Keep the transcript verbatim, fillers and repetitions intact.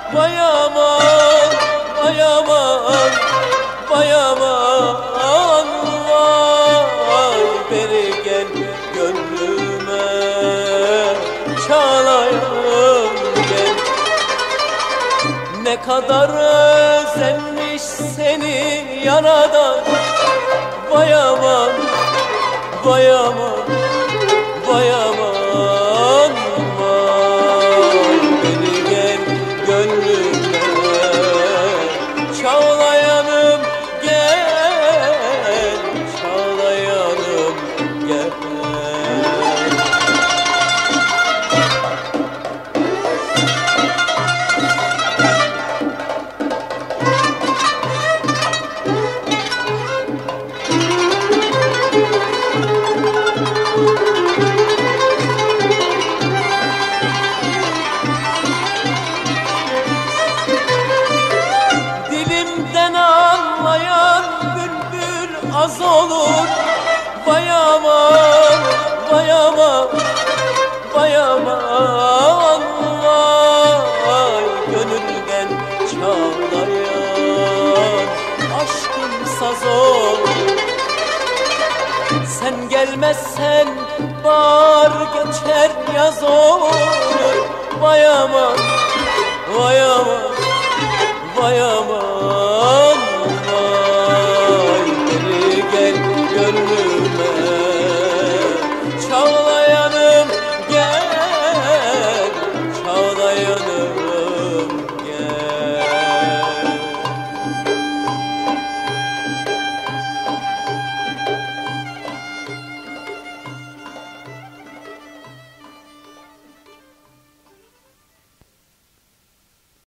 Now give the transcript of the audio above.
vay aman, vay aman, vay aman, vay. Beri gel gönlüme, çalayım gel. Ne kadar özlenmiş seni yaradan, vay aman, vay aman, vay aman, vay. Beni gel gönlüme, çağlayanım gel, çağlayanım gel. Az olur, vay aman, vay aman, vay aman, vay. Gönülden çağlayan aşkım saz olur. Sen gelmezsen bahar geçer yaz olur, vay aman, vay aman, vay aman, vay. Gel gönlüme, çağlayanım gel, çağlayanım